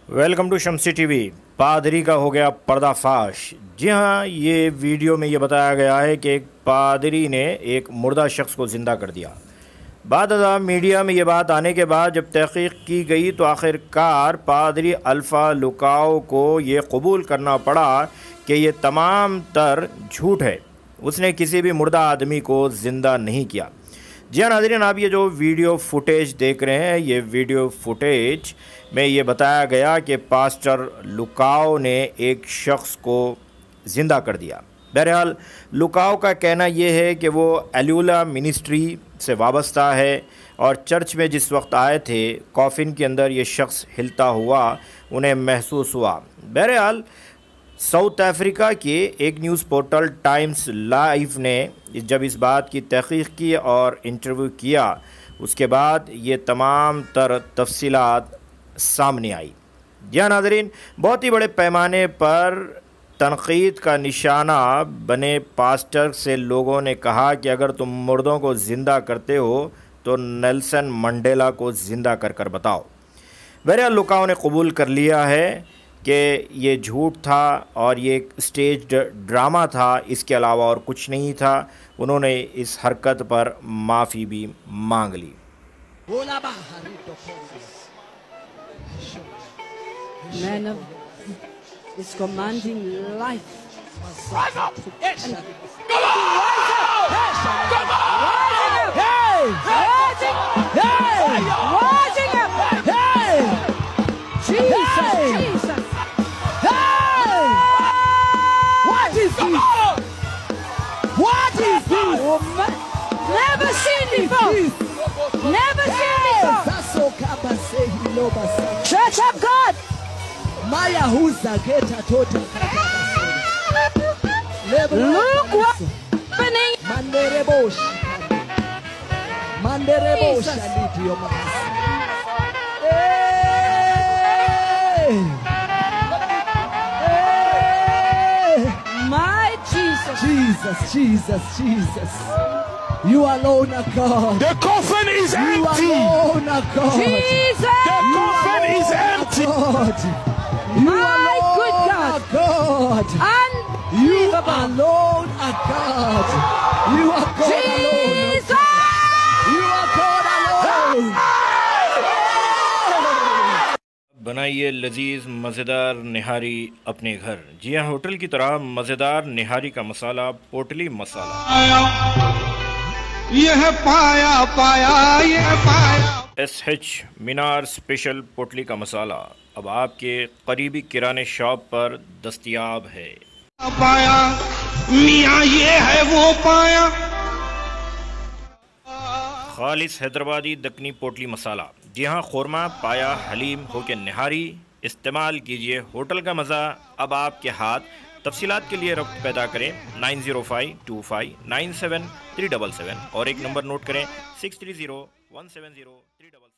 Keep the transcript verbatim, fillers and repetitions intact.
Welcome to Shamsi TV. पादरी का हो गया पर्दाफाश। जी हाँ, ये वीडियो में ये बताया गया है कि एक पादरी ने एक मुर्दा शख्स को ज़िंदा कर दिया। बाद अज़ा मीडिया में ये बात आने के बाद जब तहक़ीक़ की गई तो आखिरकार पादरी अल्फ़ा लुकाओ को ये कबूल करना पड़ा कि ये तमाम तर झूठ है। उसने किसी भी मुर्दा आदमी को ज़िंदा नहीं किया। जी हाँ नाज़रीन, आप ये जो वीडियो फुटेज देख रहे हैं, ये वीडियो फुटेज में ये बताया गया कि पास्टर लुकाओ ने एक शख्स को ज़िंदा कर दिया। बहरहाल लुकाओ का कहना ये है कि वो एल्यूला मिनिस्ट्री से वाबस्ता है और चर्च में जिस वक्त आए थे कॉफिन के अंदर ये शख्स हिलता हुआ उन्हें महसूस हुआ। बहरहाल साउथ अफ्रीका के एक न्यूज़ पोर्टल टाइम्स लाइव ने जब इस बात की तहक़ीक़ की और इंटरव्यू किया, उसके बाद ये तमाम तर तफसीलात सामने आई। जी हाँ नाज़रीन, बहुत ही बड़े पैमाने पर तनक़ीद का निशाना बने पास्टर से लोगों ने कहा कि अगर तुम मुर्दों को ज़िंदा करते हो तो नेल्सन मंडेला को ज़िंदा कर कर बताओ। बहरहाल लुकाओ ने कबूल कर लिया है कि ये झूठ था और ये एक स्टेज ड्रामा था, इसके अलावा और कुछ नहीं था। उन्होंने इस हरकत पर माफ़ी भी मांग ली। Man of is commanding life. Rise up! Yes! And Come on! Yes! Come on! Hey! Rising! Hey! Rising up! Hey! Jesus! Jesus! Hey! What is this? What is this? Woman? Never seen before! Never seen before! Church of God! Maya huza geta tota. Look what's happening. Manderebosh. Manderebosh alidio mas. Hey! Hey! My Jesus. Jesus, Jesus, Jesus. You alone are God. The coffin is You empty! alone are God. Jesus. The coffin is empty! God. You My alone good are God. God. You Unbelievable. alone are God. You are God alone. Jesus. You are God alone. बनाइए लजीज मज़ेदार निहारी अपने घर। जी हाँ, hotel की तरह मज़ेदार निहारी का मसाला पोटली मसाला। यह पाया पाया यह पाया एस एच मीनार स्पेशल पोटली का मसाला अब आपके करीबी किराने शॉप पर दस्तयाब है। पाया मियाँ ये है वो पाया। खालिस हैदराबादी दक्कनी पोटली मसाला। जी हाँ, खुरमा पाया हलीम हो के निहारी इस्तेमाल कीजिए। होटल का मज़ा अब आपके हाथ। तफसीलात के लिए रब्त पैदा करें nine zero five two five nine seven three double seven और एक नंबर नोट करें six three zero one seven zero three double